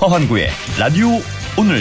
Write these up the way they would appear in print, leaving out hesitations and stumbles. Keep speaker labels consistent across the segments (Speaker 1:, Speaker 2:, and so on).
Speaker 1: 허환구의 라디오 오늘.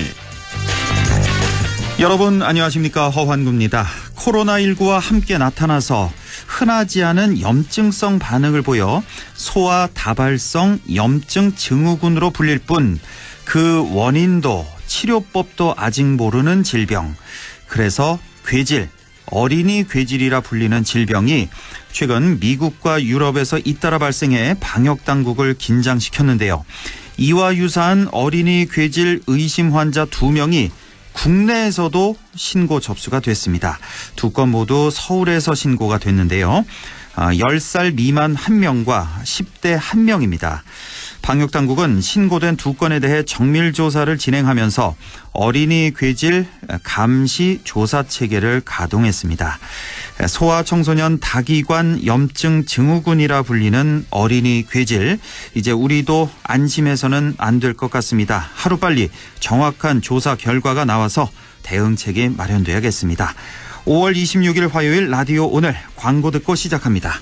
Speaker 2: 여러분 안녕하십니까, 허환구입니다. 코로나19와 함께 나타나서 흔하지 않은 염증성 반응을 보여 소아 다발성 염증 증후군으로 불릴 뿐 그 원인도 치료법도 아직 모르는 질병, 그래서 괴질, 어린이 괴질이라 불리는 질병이 최근 미국과 유럽에서 잇따라 발생해 방역당국을 긴장시켰는데요. 이와 유사한 어린이 괴질 의심 환자 2명이 국내에서도 신고 접수가 됐습니다. 2건 모두 서울에서 신고가 됐는데요. 10살 미만 1명과 10대 1명입니다. 방역당국은 신고된 2건에 대해 정밀조사를 진행하면서 어린이 괴질 감시 조사 체계를 가동했습니다. 소아청소년 다기관 염증 증후군이라 불리는 어린이 괴질, 이제 우리도 안심해서는 안 될 것 같습니다. 하루빨리 정확한 조사 결과가 나와서 대응책이 마련돼야겠습니다. 5월 26일 화요일 라디오 오늘, 광고 듣고 시작합니다.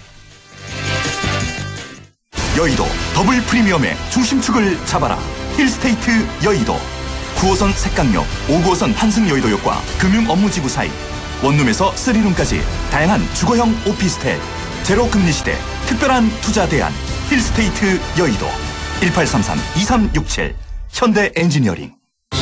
Speaker 3: 여의도 더블 프리미엄의 중심축을 잡아라. 힐스테이트 여의도. 9호선 색강역, 5호선 환승여의도역과 금융 업무지구 사이, 원룸에서 3룸까지 다양한 주거형 오피스텔. 제로금리 시대 특별한 투자 대안. 힐스테이트 여의도. 1833-2367 현대 엔지니어링.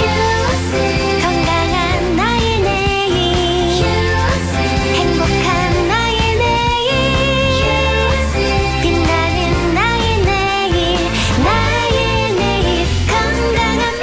Speaker 4: 건강한 나의 내일, 행복한 나의 내일, 빛나는 나의 내일, 나의 내일, 건강한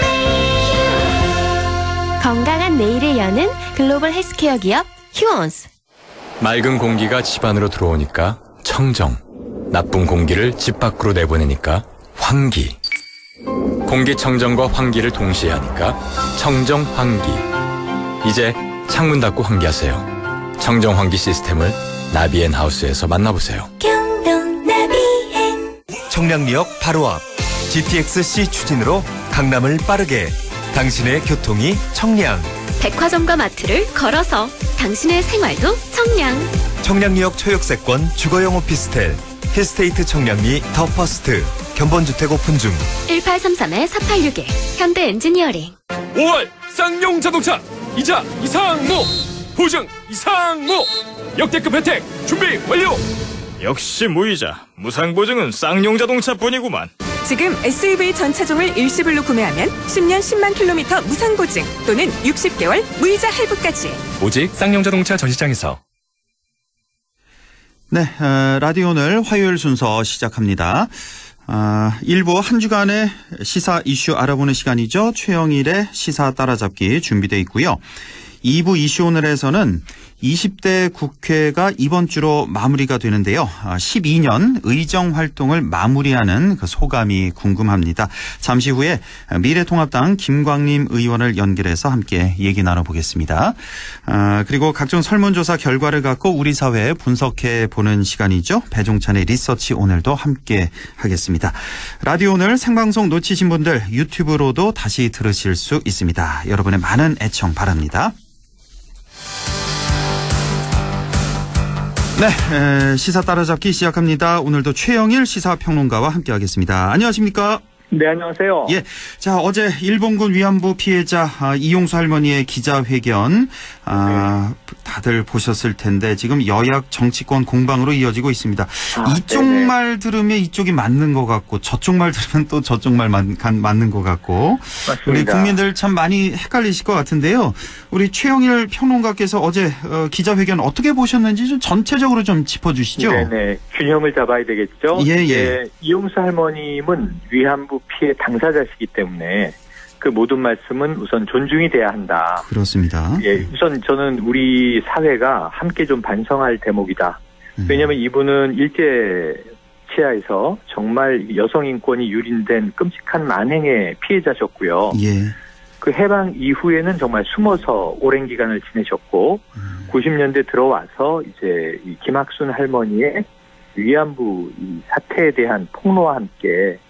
Speaker 4: 내일. 건강한 내일을 여는 글로벌 헬스케어 기업 휴원스.
Speaker 5: 맑은 공기가 집 안으로 들어오니까 청정, 나쁜 공기를 집 밖으로 내보내니까 환기. 공기청정과 환기를 동시에 하니까 청정환기. 이제 창문 닫고 환기하세요. 청정환기 시스템을 나비앤하우스에서 만나보세요.
Speaker 4: 경동 나비엔.
Speaker 6: 청량리역 바로 앞 GTX-C 추진으로 강남을 빠르게. 당신의 교통이 청량.
Speaker 7: 백화점과 마트를 걸어서 당신의 생활도 청량.
Speaker 6: 청량리역 초역세권 주거용 오피스텔 힐스테이트 청량리 더 퍼스트. 견본주택 오픈 중.
Speaker 7: 1833-4861 현대 엔지니어링.
Speaker 8: 5월 쌍용 자동차 이자 이상무, 보증 이상무, 역대급 혜택 준비 완료.
Speaker 9: 역시 무이자 무상보증은 쌍용 자동차뿐이구만.
Speaker 10: 지금 SUV 전 차종을 일시불로 구매하면 10년 10만 킬로미터 무상보증 또는 60개월 무이자 할부까지.
Speaker 8: 오직 쌍용 자동차 전시장에서.
Speaker 2: 네, 라디오 오늘 화요일 순서 시작합니다. 일부 한 주간의 시사 이슈 알아보는 시간이죠. 최영일의 시사 따라잡기 준비되어 있고요. 2부 이슈 오늘에서는 20대 국회가 이번 주로 마무리가 되는데요. 12년 의정 활동을 마무리하는 그 소감이 궁금합니다. 잠시 후에 미래통합당 김광림 의원을 연결해서 함께 얘기 나눠보겠습니다. 그리고 각종 설문조사 결과를 갖고 우리 사회에 분석해 보는 시간이죠. 배종찬의 리서치 오늘도 함께 하겠습니다. 라디오 오늘 생방송 놓치신 분들 유튜브로도 다시 들으실 수 있습니다. 여러분의 많은 애청 바랍니다. 네, 시사 따라잡기 시작합니다. 오늘도 최영일 시사평론가와 함께하겠습니다. 안녕하십니까?
Speaker 11: 네, 안녕하세요.
Speaker 2: 예, 자, 어제 일본군 위안부 피해자 이용수 할머니의 기자회견 다들 보셨을 텐데 지금 여약 정치권 공방으로 이어지고 있습니다. 이쪽 네네. 말 들으면 이쪽이 맞는 것 같고 저쪽 말 들으면 또 저쪽 말 맞는 것 같고. 맞습니다. 우리 국민들 참 많이 헷갈리실 것 같은데요. 우리 최영일 평론가께서 어제 기자회견 어떻게 보셨는지 좀 전체적으로 좀 짚어주시죠.
Speaker 11: 네네, 균형을 잡아야 되겠죠.
Speaker 2: 예.
Speaker 11: 이용수 할머님은 위안부 피해 당사자시기 때문에 그 모든 말씀은 우선 존중이 돼야 한다.
Speaker 2: 그렇습니다.
Speaker 11: 예, 우선 저는 우리 사회가 함께 좀 반성할 대목이다. 왜냐하면 이분은 일제 치하에서 정말 여성 인권이 유린된 끔찍한 만행의 피해자셨고요.
Speaker 2: 예.
Speaker 11: 그 해방 이후에는 정말 숨어서 오랜 기간을 지내셨고 90년대 들어와서 이제 이 김학순 할머니의 위안부 이 사태에 대한 폭로와 함께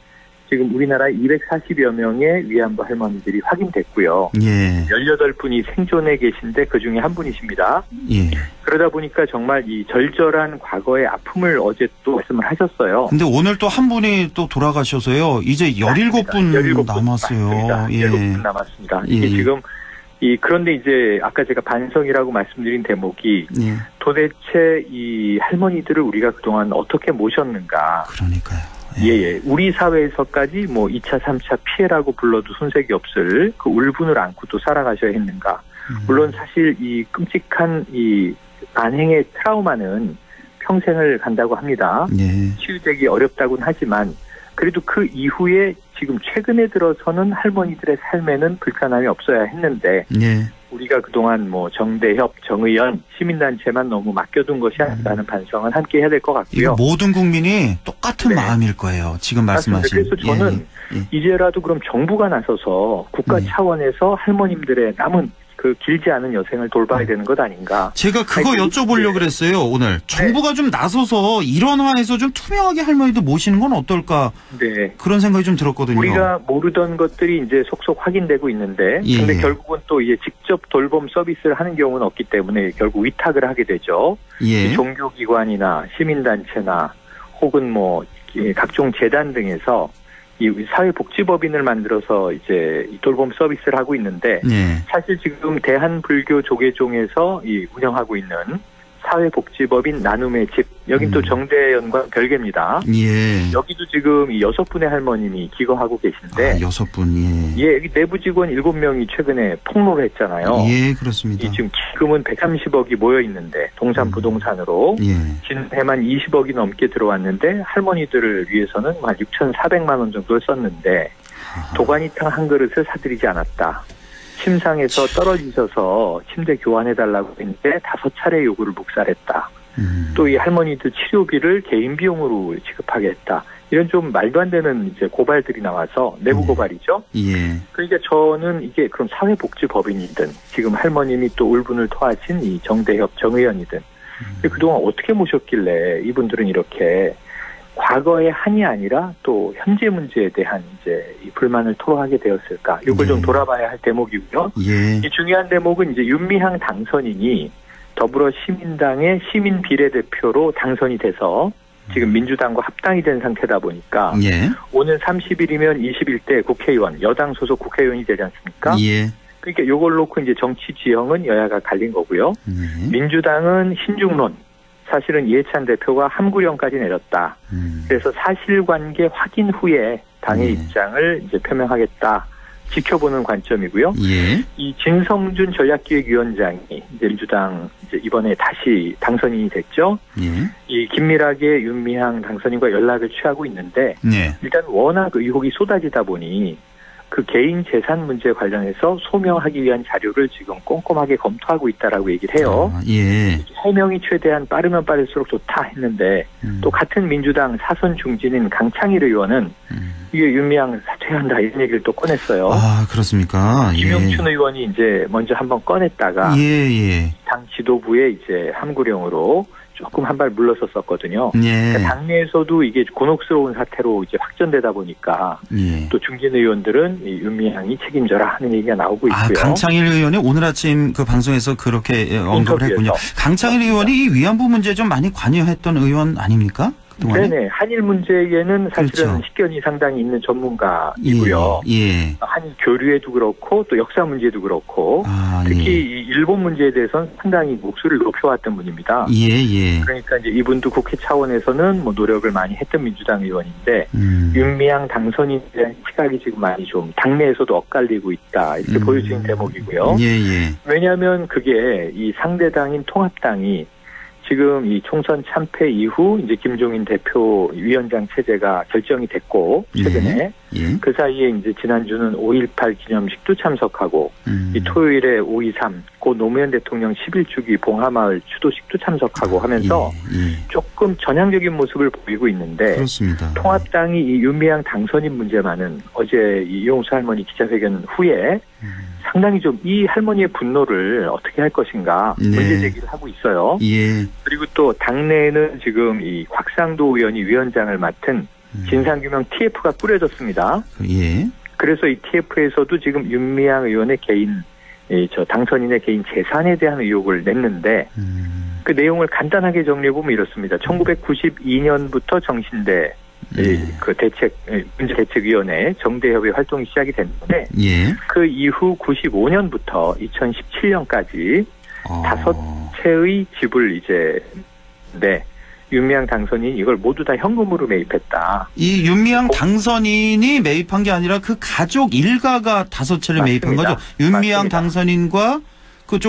Speaker 11: 지금 우리나라 240여 명의 위안부 할머니들이 확인됐고요.
Speaker 2: 예.
Speaker 11: 18분이 생존해 계신데 그중에 한 분이십니다.
Speaker 2: 예.
Speaker 11: 그러다 보니까 정말 이 절절한 과거의 아픔을 어제 또 말씀을 하셨어요.
Speaker 2: 근데 오늘 또 한 분이 또 돌아가셔서요. 이제 17분
Speaker 11: 17분
Speaker 2: 남았어요.
Speaker 11: 맞습니다.
Speaker 2: 예.
Speaker 11: 17분 남았습니다.
Speaker 2: 예.
Speaker 11: 이게 지금 그런데 이제 아까 제가 반성이라고 말씀드린 대목이
Speaker 2: 예.
Speaker 11: 도대체 이 할머니들을 우리가 그동안 어떻게 모셨는가.
Speaker 2: 그러니까요.
Speaker 11: 예. 우리 사회에서까지 뭐 2차, 3차 피해라고 불러도 손색이 없을 그 울분을 안고 또 살아가셔야 했는가. 물론 사실 이 끔찍한 이 만행의 트라우마는 평생을 간다고 합니다.
Speaker 2: 예.
Speaker 11: 치유되기 어렵다고는 하지만 그래도 그 이후에 지금 최근에 들어서는 할머니들의 삶에는 불편함이 없어야 했는데
Speaker 2: 예.
Speaker 11: 우리가 그동안 뭐 정대협, 정의연, 시민단체만 너무 맡겨둔 것이 아니라는 반성은 함께 해야 될 것 같고요.
Speaker 2: 이거 모든 국민이 똑같은 마음일 거예요. 지금 말씀하신.
Speaker 11: 그래서 저는 이제라도 그럼 정부가 나서서 국가 차원에서 할머님들의 남은 그 길지 않은 여생을 돌봐야 되는 것 아닌가.
Speaker 2: 제가 그거 여쭤보려고 그랬어요. 오늘 정부가 좀 나서서 일원화해서 좀 투명하게 할머니도 모시는 건 어떨까.
Speaker 11: 네.
Speaker 2: 그런 생각이 좀 들었거든요.
Speaker 11: 우리가 모르던 것들이 이제 속속 확인되고 있는데 근데 결국은 또 이제 직접 돌봄 서비스를 하는 경우는 없기 때문에 결국 위탁을 하게 되죠.
Speaker 2: 예.
Speaker 11: 종교기관이나 시민단체나 혹은 뭐 각종 재단 등에서 이 사회복지법인을 만들어서 이제 돌봄 서비스를 하고 있는데 사실 지금 대한불교조계종에서 운영하고 있는 사회복지법인 나눔의 집 여긴 또 정대연과 별개입니다.
Speaker 2: 예.
Speaker 11: 여기도 지금 6분의 할머님이 기거하고 계신데
Speaker 2: 6분.
Speaker 11: 예, 여기 내부 직원 7명이 최근에 폭로를 했잖아요.
Speaker 2: 예, 그렇습니다.
Speaker 11: 지금 기금은 130억이 모여 있는데 동산 부동산으로 지난해만 20억이 넘게 들어왔는데 할머니들을 위해서는 한 6,400만 원 정도를 썼는데 도가니탕 한 그릇을 사드리지 않았다. 침상에서 떨어지셔서 침대 교환해달라고 했는데 5차례 요구를 묵살했다. 또 이 할머니들 치료비를 개인 비용으로 지급하게 했다. 이런 좀 말도 안 되는 이제 고발들이 나와서 내부 고발이죠.
Speaker 2: 예.
Speaker 11: 그러니까 저는 이게 그럼 사회복지법인이든 지금 할머님이 또 울분을 토하신 이 정대협 정의연이든 그동안 어떻게 모셨길래 이분들은 이렇게 과거의 한이 아니라 또 현재 문제에 대한 이제 이 불만을 토로하게 되었을까? 이걸 좀 돌아봐야 할 대목이고요.
Speaker 2: 예.
Speaker 11: 이 중요한 대목은 이제 윤미향 당선인이 더불어시민당의 시민 비례대표로 당선이 돼서 지금 민주당과 합당이 된 상태다 보니까 오는 30일이면 21대 국회의원, 여당 소속 국회의원이 되지 않습니까?
Speaker 2: 예.
Speaker 11: 그러니까 이걸 놓고 이제 정치 지형은 여야가 갈린 거고요. 민주당은 신중론. 사실은 이해찬 대표가 함구령까지 내렸다. 그래서 사실관계 확인 후에 당의 입장을 이제 표명하겠다. 지켜보는 관점이고요. 이 진성준 전략기획위원장이 이제 민주당 이제 이번에 다시 당선인이 됐죠. 이 긴밀하게 윤미향 당선인과 연락을 취하고 있는데 일단 워낙 의혹이 쏟아지다 보니 그 개인 재산 문제 관련해서 소명하기 위한 자료를 지금 꼼꼼하게 검토하고 있다라고 얘기를 해요. 해명이 최대한 빠르면 빠를수록 좋다 했는데 또 같은 민주당 사선 중진인 강창일 의원은 이게 윤미향 사퇴해야 한다 이런 얘기를 또 꺼냈어요.
Speaker 2: 아, 그렇습니까?
Speaker 11: 김용춘 의원이 이제 먼저 한번 꺼냈다가 당 지도부의 이제 함구령으로 조금 한 발 물러섰었거든요. 그러니까 당내에서도 이게 곤혹스러운 사태로 이제 확전되다 보니까 또 중진 의원들은 이 윤미향이 책임져라 하는 얘기가 나오고 있고요.
Speaker 2: 아, 강창일 의원이 오늘 아침 그 방송에서 그렇게 언급을 했군요. 강창일 의원이 이 위안부 문제 좀 많이 관여했던 의원 아닙니까? 그동안에?
Speaker 11: 네네. 한일 문제에는 사실은 식견이 상당히 있는 전문가이고요. 한일 교류에도 그렇고 또 역사 문제도 그렇고 특히 이 일본 문제에 대해서는 상당히 목소리를 높여왔던 분입니다. 그러니까 이제 이분도 국회 차원에서는 뭐 노력을 많이 했던 민주당 의원인데 윤미향 당선인에 대한 시각이 지금 많이 좀 당내에서도 엇갈리고 있다 이렇게 보여지는 대목이고요. 왜냐하면 그게 이 상대당인 통합당이 지금 이 총선 참패 이후 이제 김종인 대표 위원장 체제가 결정이 됐고 최근에 그 사이에 이제 지난주는 5.18 기념식도 참석하고 이 토요일에 5.23 고 노무현 대통령 11주기 봉하마을 추도식도 참석하고 하면서 조금 전향적인 모습을 보이고 있는데 통합당이 이 윤미향 당선인 문제만은 어제 이 이용수 할머니 기자회견 후에 상당히 좀 이 할머니의 분노를 어떻게 할 것인가 문제 제기를 하고 있어요. 그리고 또 당내에는 지금 이 곽상도 의원이 위원장을 맡은 진상규명 TF가 꾸려졌습니다.
Speaker 2: 예.
Speaker 11: 그래서 이 TF에서도 지금 윤미향 의원의 개인, 당선인의 개인 재산에 대한 의혹을 냈는데, 그 내용을 간단하게 정리해보면 이렇습니다. 1992년부터 정신대, 문제대책위원회 정대협의 활동이 시작이 됐는데,
Speaker 2: 예.
Speaker 11: 그 이후 95년부터 2017년까지 5채의 집을 윤미향 당선인이 이걸 모두 다 현금으로 매입했다.
Speaker 2: 이 윤미향 당선인이 매입한 게 아니라 그 가족 일가가 5채를 매입한 거죠. 윤미향
Speaker 11: 맞습니다.
Speaker 2: 당선인과 그쪽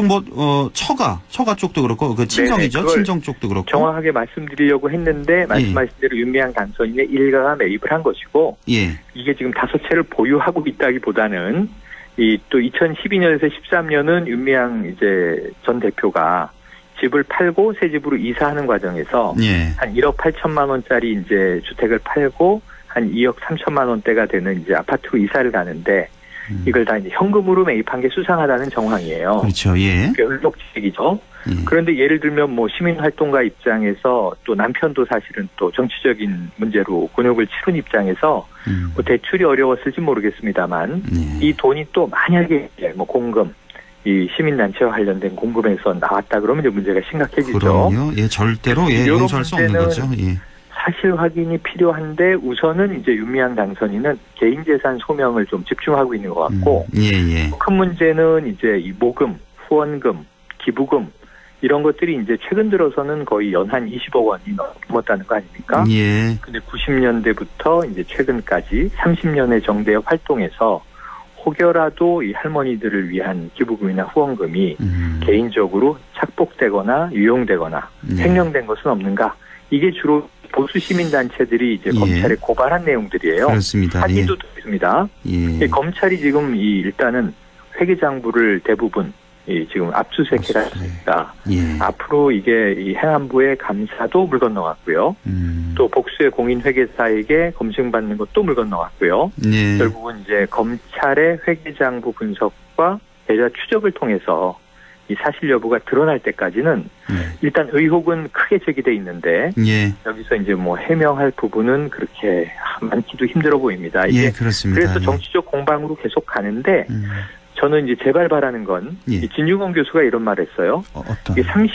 Speaker 2: 처가 쪽도 그렇고 그 친정이죠.
Speaker 11: 네네,
Speaker 2: 친정 쪽도 그렇고.
Speaker 11: 정확하게 말씀드리려고 했는데 말씀하신 대로 윤미향 당선인의 일가가 매입을 한 것이고
Speaker 2: 예.
Speaker 11: 이게 지금 5채를 보유하고 있다기보다는 또 2012년에서 13년은 윤미향 전 대표가 집을 팔고 새 집으로 이사하는 과정에서
Speaker 2: 예.
Speaker 11: 한 1억 8천만 원짜리 주택을 팔고 한 2억 3천만 원대가 되는 아파트로 이사를 가는데 이걸 다 현금으로 매입한 게 수상하다는 정황이에요.
Speaker 2: 그렇죠. 예.
Speaker 11: 의혹적이죠. 그런데 예를 들면 시민활동가 입장에서 또 남편도 사실은 또 정치적인 문제로 곤욕을 치른 입장에서 대출이 어려웠을지 모르겠습니다만 이 돈이 또 만약에 공금 이 시민단체와 관련된 공금에서 나왔다 그러면 문제가 심각해지죠.
Speaker 2: 그럼요. 예, 절대로 용서할 수 없는 거죠. 예.
Speaker 11: 사실 확인이 필요한데 우선은 윤미향 당선인은 개인재산 소명을 좀 집중하고 있는 것 같고
Speaker 2: 예.
Speaker 11: 큰 문제는 이 모금, 후원금, 기부금 이런 것들이 최근 들어서는 거의 연한 20억 원이 넘었다는 거 아닙니까?
Speaker 2: 예.
Speaker 11: 근데 90년대부터 최근까지 30년의 정대협 활동에서 혹여라도 이 할머니들을 위한 기부금이나 후원금이 개인적으로 착복되거나 유용되거나 횡령된 것은 없는가? 이게 주로 보수 시민단체들이 검찰에 고발한 내용들이에요.
Speaker 2: 그렇습니다.
Speaker 11: 사기도 있습니다.
Speaker 2: 예.
Speaker 11: 검찰이 지금 일단은 회계장부를 대부분 지금 압수수색해갔습니다.
Speaker 2: 예.
Speaker 11: 앞으로 이게 이 행안부의 감사도 물 건너갔고요. 또 복수의 공인회계사에게 검증받는 것도 물 건너갔고요.
Speaker 2: 예.
Speaker 11: 결국은 검찰의 회계장부 분석과 계좌 추적을 통해서 이 사실 여부가 드러날 때까지는 일단 의혹은 크게 제기돼 있는데
Speaker 2: 예.
Speaker 11: 여기서 해명할 부분은 그렇게 많기도 힘들어 보입니다.
Speaker 2: 예, 그렇습니다.
Speaker 11: 그래서 정치적 공방으로 계속 가는데 저는 제발 바라는 건 진중권 교수가 이런 말을 했어요.
Speaker 2: 어떤?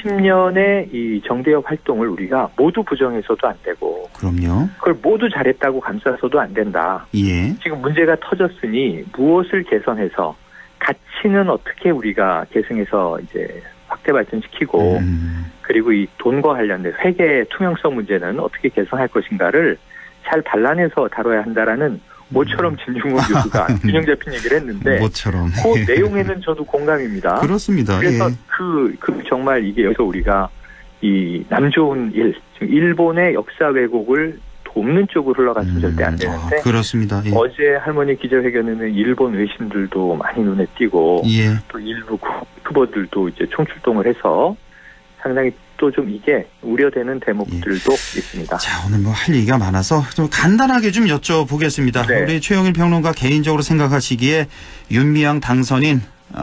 Speaker 11: 30년의 이 정대협 활동을 우리가 모두 부정해서도 안 되고
Speaker 2: 그럼요.
Speaker 11: 그걸 모두 잘했다고 감싸서도 안 된다.
Speaker 2: 예.
Speaker 11: 지금 문제가 터졌으니 무엇을 개선해서 가치는 어떻게 우리가 계승해서 확대 발전시키고 그리고 이 돈과 관련된 회계 투명성 문제는 어떻게 개선할 것인가를 잘 발라내서 다뤄야 한다라는 모처럼 진중권 교수가 균형 잡힌 얘기를 했는데
Speaker 2: 모처럼
Speaker 11: 그 내용에는 저도 공감입니다.
Speaker 2: 그렇습니다.
Speaker 11: 그래서 그 정말 이게 여기서 우리가 이 남 좋은 일, 일본의 역사 왜곡을 돕는 쪽으로 흘러갔으면 절대 안 되는데
Speaker 2: 그렇습니다. 예.
Speaker 11: 어제 할머니 기자회견에는 일본 외신들도 많이 눈에 띄고
Speaker 2: 예.
Speaker 11: 또 일부 유튜버들도 총출동을 해서 상당히 또 좀 이게 우려되는 대목들도 있습니다.
Speaker 2: 자, 오늘 할 얘기가 많아서 좀 간단하게 좀 여쭤보겠습니다.
Speaker 11: 네.
Speaker 2: 우리 최영일 평론가 개인적으로 생각하시기에 윤미향 당선인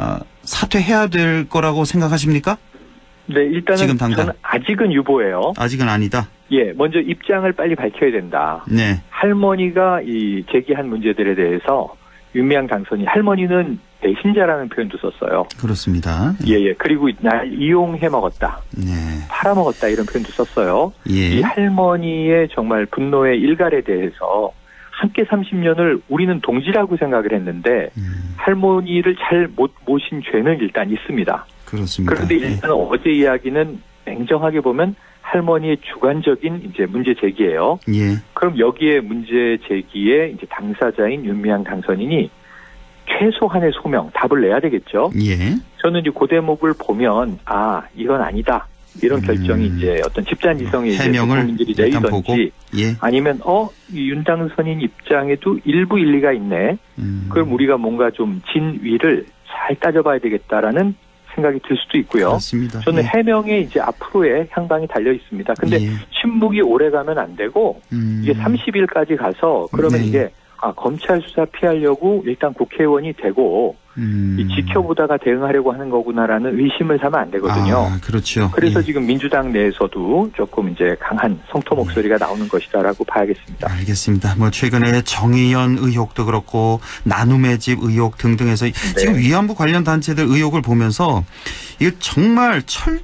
Speaker 2: 사퇴해야 될 거라고 생각하십니까?
Speaker 11: 네, 일단은
Speaker 2: 지금 당장.
Speaker 11: 저는 아직은 유보예요.
Speaker 2: 아직은 아니다.
Speaker 11: 예, 먼저 입장을 빨리 밝혀야 된다.
Speaker 2: 네.
Speaker 11: 할머니가 이 제기한 문제들에 대해서 윤미향 당선인 할머니는 배신자라는 표현도 썼어요.
Speaker 2: 그렇습니다.
Speaker 11: 예. 그리고 날 이용해 먹었다.
Speaker 2: 네.
Speaker 11: 팔아먹었다 이런 표현도 썼어요.
Speaker 2: 예.
Speaker 11: 이 할머니의 정말 분노의 일갈에 대해서 함께 30년을 우리는 동지라고 생각을 했는데 할머니를 잘 못 모신 죄는 일단 있습니다.
Speaker 2: 그렇습니다.
Speaker 11: 그런데 일단 어제 이야기는 냉정하게 보면 할머니의 주관적인 문제 제기예요.
Speaker 2: 예.
Speaker 11: 그럼 여기에 문제 제기에 당사자인 윤미향 당선인이 최소한의 소명, 답을 내야 되겠죠.
Speaker 2: 예.
Speaker 11: 저는 그 대목을 보면 이건 아니다. 이런 결정이 어떤 집단지성의 국민들이 내리던지
Speaker 2: 예.
Speaker 11: 아니면 이 윤 당선인 입장에도 일부 일리가 있네. 그럼 우리가 뭔가 좀 진위를 잘 따져봐야 되겠다라는 생각이 들 수도 있고요.
Speaker 2: 그렇습니다.
Speaker 11: 저는 해명에 향방의 향방이 달려 있습니다. 근데 침묵이 오래 가면 안 되고 이게 30일까지 가서 그러면 이게 검찰 수사 피하려고 일단 국회의원이 되고 이 지켜보다가 대응하려고 하는 거구나라는 의심을 사면 안 되거든요.
Speaker 2: 그렇죠.
Speaker 11: 그래서
Speaker 2: 예.
Speaker 11: 지금 민주당 내에서도 조금 이제 강한 성토 목소리가 나오는 것이다라고 봐야겠습니다.
Speaker 2: 알겠습니다. 뭐 최근에 정의연 의혹도 그렇고 나눔의 집 의혹 등등해서 지금 위안부 관련 단체들 의혹을 보면서 이거 정말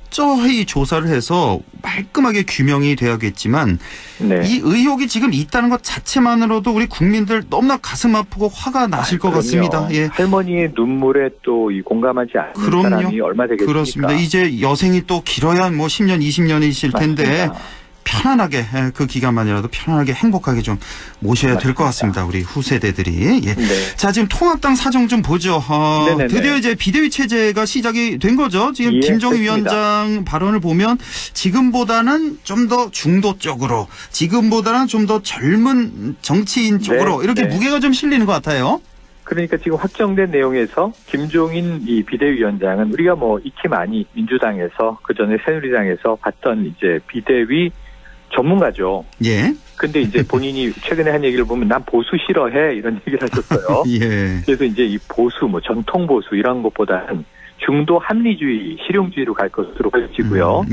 Speaker 2: 철저히 조사를 해서 말끔하게 규명이 돼야겠지만 이 의혹이 지금 있다는 것 자체만으로도 우리 국민들 너무나 가슴 아프고 화가 나실 것 같습니다. 예.
Speaker 11: 할머니의 눈물에 또 이 공감하지 않는 사람이 얼마 되겠습니까?
Speaker 2: 그렇습니다. 이제 여생이 또 길어야 뭐 10년, 20년이실 텐데 편안하게 그 기간만이라도 편안하게 행복하게 좀 모셔야 될 것 같습니다. 우리 후세대들이. 예. 자, 지금 통합당 사정 좀 보죠. 드디어 이제 비대위 체제가 시작이 된 거죠. 지금 김종인 위원장 발언을 보면 지금보다는 좀 더 중도 쪽으로, 지금보다는 좀 더 젊은 정치인 쪽으로 이렇게 무게가 좀 실리는 것 같아요.
Speaker 11: 그러니까 지금 확정된 내용에서 김종인 이 비대위원장은 우리가 뭐 익히 많이 민주당에서 그 전에 새누리당에서 봤던 이제 비대위 전문가죠.
Speaker 2: 예.
Speaker 11: 근데 이제 본인이 최근에 한 얘기를 보면 난 보수 싫어해 이런 얘기를 하셨어요.
Speaker 2: 예.
Speaker 11: 그래서 이제 이 보수 뭐 전통 보수 이런 것보다는 중도 합리주의, 실용주의로 갈 것으로 보여지고요.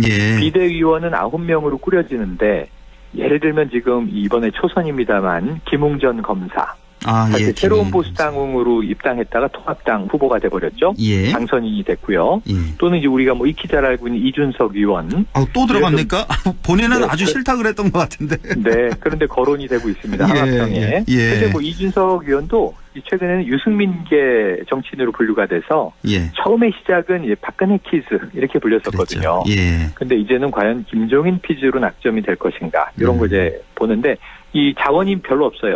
Speaker 11: 비대위원은 9명으로 꾸려지는데 예를 들면 지금 이번에 초선입니다만 김웅전 검사. 사실 새로운 보수당으로 입당했다가 통합당 후보가 돼버렸죠. 당선인이 됐고요. 또는 이제 우리가 뭐 익히 잘 알고 있는 이준석 의원.
Speaker 2: 또 들어갑니까? 본인은 아주 싫다 그랬던 것 같은데.
Speaker 11: 네, 그런데 거론이 되고 있습니다. 한합당에. 근데 뭐 이준석 의원도 최근에는 유승민계 정치인으로 분류가 돼서 처음에 시작은 이제 박근혜 키즈 이렇게 불렸었거든요. 근데 이제는 과연 김종인 피즈로 낙점이 될 것인가 이런 거 이제 보는데. 이 자원이 별로 없어요.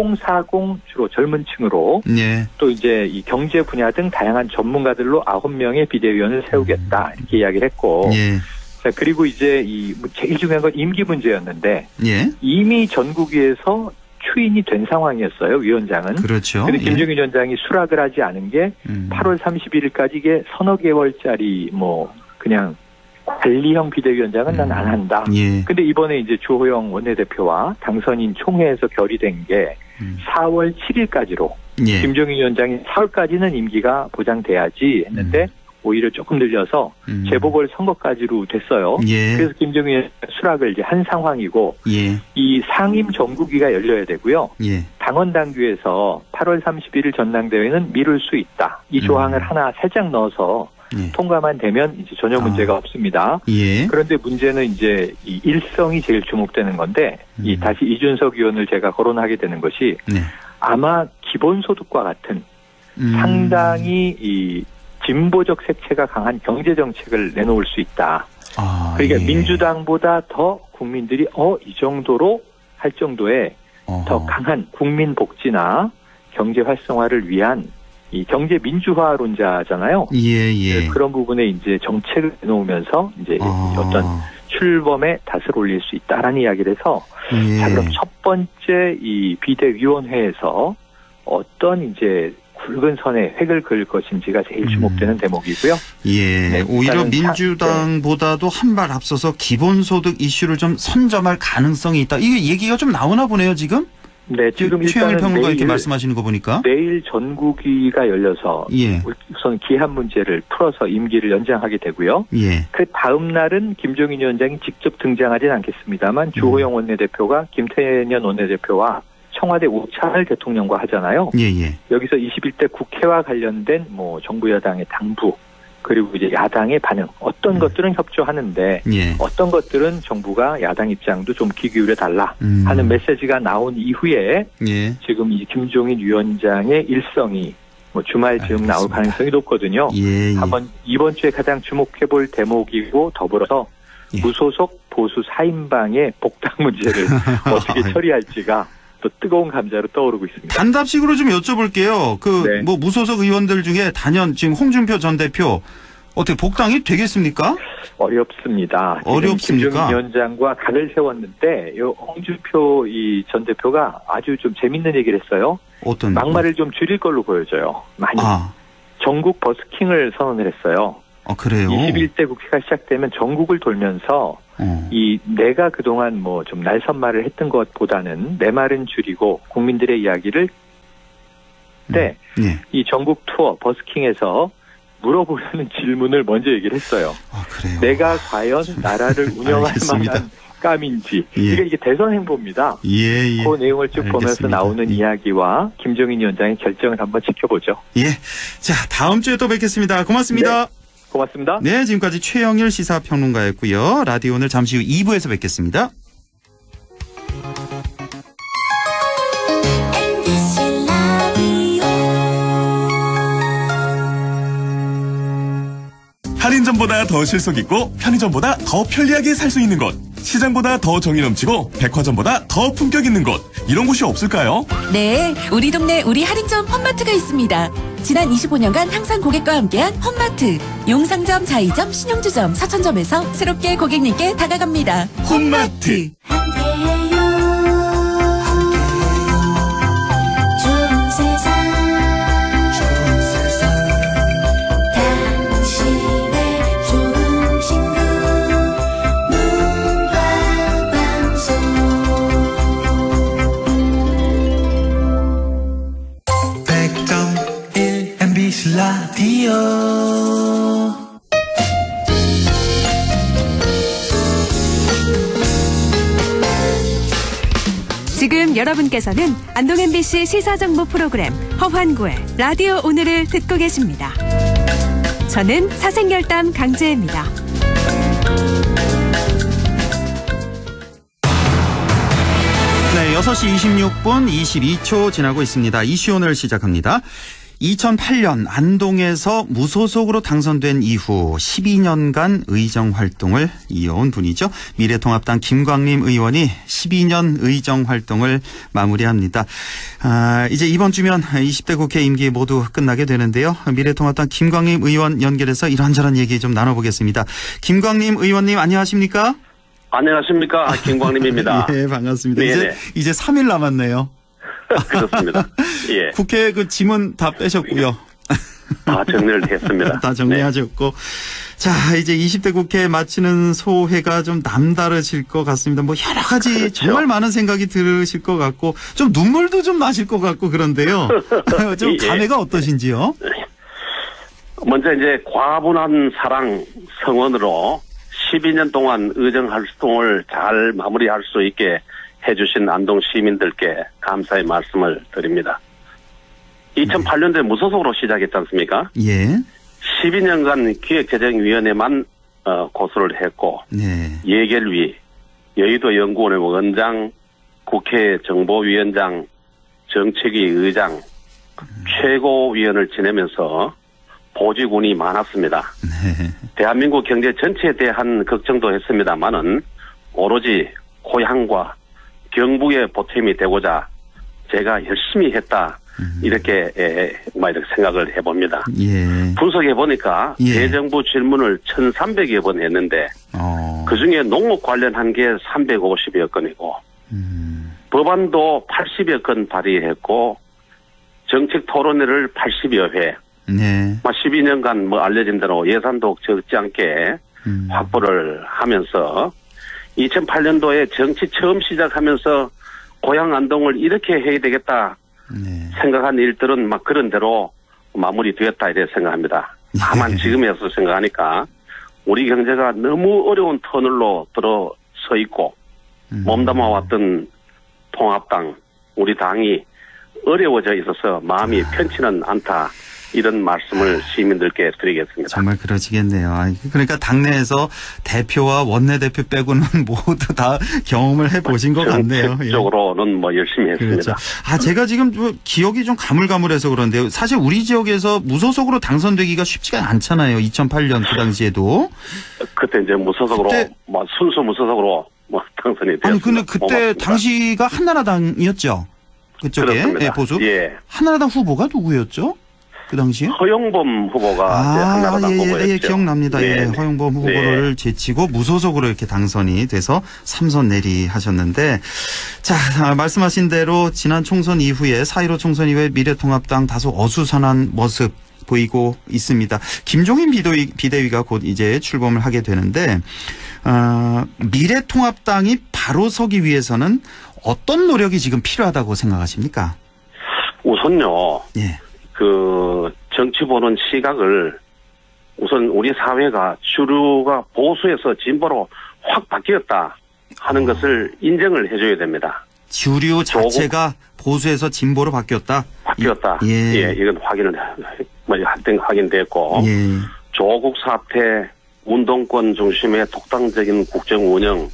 Speaker 11: 3040 주로 젊은 층으로 또 이제 이 경제 분야 등 다양한 전문가들로 9명의 비대위원을 세우겠다 이렇게 이야기를 했고 자, 그리고 이제 이 제일 중요한 건 임기 문제였는데 이미 전국위에서 추인이 된 상황이었어요. 위원장은.
Speaker 2: 그렇죠.
Speaker 11: 근데 김종인 위원장이 수락을 하지 않은 게 8월 31일까지 이게 서너 개월짜리 뭐 그냥 관리형 비대위원장은 난 안 한다. 근데 이번에 이제 주호영 원내대표와 당선인 총회에서 결의된 게 4월 7일까지로 김종인 위원장이 4월까지는 임기가 보장돼야지 했는데 오히려 조금 늘려서 재보궐선거까지로 됐어요. 그래서 김종인 위원장 수락을 이제 한 상황이고 이 상임 정국위가 열려야 되고요. 당원 당규에서 8월 31일 전당대회는 미룰 수 있다. 이 조항을 하나 살짝 넣어서 통과만 되면 이제 전혀 문제가 없습니다. 그런데 문제는 이제 이 일성이 제일 주목되는 건데 이 다시 이준석 의원을 제가 거론하게 되는 것이 아마 기본소득과 같은 상당히 이 진보적 색채가 강한 경제 정책을 내놓을 수 있다. 그러니까 민주당보다 더 국민들이 이 정도로 할 정도의 더 강한 국민 복지나 경제 활성화를 위한 이 경제 민주화론자잖아요. 그런 부분에 이제 정책을 내놓으면서 이제 어떤 출범에 닷을 올릴 수 있다라는 이야기를 해서 자, 그럼 첫 번째 이 비대위원회에서 어떤 이제 굵은 선에 획을 그을 것인지가 제일 주목되는 대목이고요.
Speaker 2: 오히려 민주당보다도 한 발 앞서서 기본소득 이슈를 좀 선점할 가능성이 있다. 이게 얘기가 좀 나오나 보네요, 지금?
Speaker 11: 네, 지금
Speaker 2: 최영일 평론가 이렇게 말씀하시는 거 보니까
Speaker 11: 내일 전국위가 열려서 우선 기한 문제를 풀어서 임기를 연장하게 되고요. 그 다음 날은 김종인 위원장이 직접 등장하지는 않겠습니다만 주호영 원내대표가 김태년 원내대표와 청와대 오찬을 대통령과 하잖아요. 여기서 21대 국회와 관련된 뭐 정부 여당의 당부 그리고 이제 야당의 반응 어떤 것들은 협조하는데 어떤 것들은 정부가 야당 입장도 좀 귀 기울여 달라 하는 메시지가 나온 이후에 지금 이 김종인 위원장의 일성이 뭐 주말쯤 나올 가능성이 높거든요. 한번 이번 주에 가장 주목해볼 대목이고 더불어서 무소속 보수 4인방의 복당 문제를 어떻게 처리할지가 또 뜨거운 감자로 떠오르고 있습니다.
Speaker 2: 단답식으로 좀 여쭤볼게요. 뭐 무소속 의원들 중에 단연 지금 홍준표 전 대표 어떻게 복당이 되겠습니까?
Speaker 11: 어렵습니다.
Speaker 2: 어렵습니까?
Speaker 11: 김종인 위원장과 각을 세웠는데 홍준표 이 전 대표가 아주 좀 재밌는 얘기를 했어요.
Speaker 2: 어떤
Speaker 11: 막말을 좀 줄일 걸로 보여져요. 많이. 전국 버스킹을 선언을 했어요.
Speaker 2: 그래요?
Speaker 11: 21대 국회가 시작되면 전국을 돌면서 이 내가 그동안 뭐 좀 날선말을 했던 것보다는 내 말은 줄이고 국민들의 이야기를 때 이 전국 투어 버스킹에서 물어보려는 질문을 먼저 얘기를 했어요.
Speaker 2: 그래요?
Speaker 11: 내가 과연 나라를 운영할 만한 감인지. 이게 대선 행보입니다. 그 내용을 쭉 보면서 나오는 이야기와 김종인 위원장의 결정을 한번 지켜보죠.
Speaker 2: 자, 다음 주에 또 뵙겠습니다. 고맙습니다.
Speaker 11: 네, 고맙습니다.
Speaker 2: 네, 지금까지 최영일 시사평론가였고요. 라디오 오늘 잠시 후 2부에서 뵙겠습니다.
Speaker 12: 할인점보다 더 실속 있고 편의점보다 더 편리하게 살 수 있는 곳, 시장보다 더 정이 넘치고 백화점보다 더 품격 있는 곳, 이런 곳이 없을까요?
Speaker 13: 네, 우리 동네 우리 할인점 홈마트가 있습니다. 지난 25년간 항상 고객과 함께한 홈마트. 용상점, 자이점, 신용주점, 사천점에서 새롭게 고객님께 다가갑니다. 홈마트.
Speaker 14: 라디오
Speaker 10: 지금 여러분께서는 안동 MBC 시사정보 프로그램 허환구의 라디오 오늘을 듣고 계십니다. 저는 사생결단 강재입니다.
Speaker 2: 네, 6시 26분 22초 지나고 있습니다. 이슈 오늘 시작합니다. 2008년 안동에서 무소속으로 당선된 이후 12년간 의정 활동을 이어온 분이죠. 미래통합당 김광림 의원이 12년 의정 활동을 마무리합니다. 이제 이번 주면 20대 국회 임기 모두 끝나게 되는데요. 미래통합당 김광림 의원 연결해서 이런저런 얘기 좀 나눠보겠습니다. 김광림 의원님 안녕하십니까?
Speaker 15: 안녕하십니까. 김광림입니다.
Speaker 2: 예, 반갑습니다. 이제 3일 남았네요.
Speaker 15: 그렇습니다. 예.
Speaker 2: 국회 그 지문 다 빼셨고요.
Speaker 15: 다 정리를 했습니다.
Speaker 2: 다 정리하셨고. 자, 이제 20대 국회 마치는 소회가 좀 남다르실 것 같습니다. 뭐 여러 가지
Speaker 15: 그렇죠.
Speaker 2: 정말 많은 생각이 들으실 것 같고 좀 눈물도 좀 나실 것 같고 그런데요. 좀 감회가 어떠신지요?
Speaker 15: 먼저 이제 과분한 사랑 성원으로 12년 동안 의정 활동을 잘 마무리할 수 있게 해주신 안동 시민들께 감사의 말씀을 드립니다. 2008년도에 무소속으로 시작했지 않습니까?
Speaker 2: 예.
Speaker 15: 12년간 기획재정위원회만 고수를 했고 예결위, 여의도 연구원의 원장, 국회 정보위원장, 정책위 의장, 최고위원을 지내면서 보직운이 많았습니다. 대한민국 경제 전체에 대한 걱정도 했습니다만은 오로지 고향과 경북의 보탬이 되고자 제가 열심히 했다. 이렇게 생각을 해봅니다. 분석해 보니까 대정부 질문을 1,300여 번 했는데 그중에 농업 관련한 게 350여 건이고 법안도 80여 건 발의했고 정책 토론회를 80여 회 12년간 알려진 대로 예산도 적지 않게 확보를 하면서 2008년도에 정치 처음 시작하면서 고향 안동을 이렇게 해야 되겠다 생각한 일들은 그런 대로 마무리되었다 이렇게 생각합니다. 다만 지금에서 생각하니까 우리 경제가 너무 어려운 터널로 들어서 있고 몸담아왔던 통합당 우리 당이 어려워져 있어서 마음이 편치는 않다. 이런 말씀을 시민들께 드리겠습니다.
Speaker 2: 정말 그러시겠네요. 그러니까 당내에서 대표와 원내대표 빼고는 모두 다 경험을 해보신 것 같네요.
Speaker 15: 정책적으로는 열심히 했습니다.
Speaker 2: 그렇죠. 제가 지금 기억이 좀 가물가물해서 그런데요. 사실 우리 지역에서 무소속으로 당선되기가 쉽지가 않잖아요. 2008년 그 당시에도.
Speaker 15: 그때 이제 무소속으로 순수 무소속으로 당선이 되었습니다.
Speaker 2: 아니 근데 그때 당시가 한나라당이었죠. 그쪽에 보수. 한나라당 후보가 누구였죠? 그 당시에?
Speaker 15: 허영범 후보가 한나라당 후보였죠.
Speaker 2: 기억납니다. 허영범 후보를 제치고 무소속으로 이렇게 당선이 돼서 3선 내리하셨는데 자, 말씀하신 대로 지난 총선 이후에 4.15 총선 이후에 미래통합당 다소 어수선한 모습 보이고 있습니다. 김종인 비대위가 곧 이제 출범을 하게 되는데 미래통합당이 바로 서기 위해서는 어떤 노력이 지금 필요하다고 생각하십니까?
Speaker 15: 우선요.
Speaker 2: 예.
Speaker 15: 그 정치 보는 시각을 우선 우리 사회가 주류가 보수에서 진보로 확 바뀌었다 하는 것을 인정을 해줘야 됩니다.
Speaker 2: 주류 자체가 보수에서 진보로 바뀌었다.
Speaker 15: 예, 이건 확인됐고.
Speaker 2: 예.
Speaker 15: 조국 사태, 운동권 중심의 독단적인 국정 운영,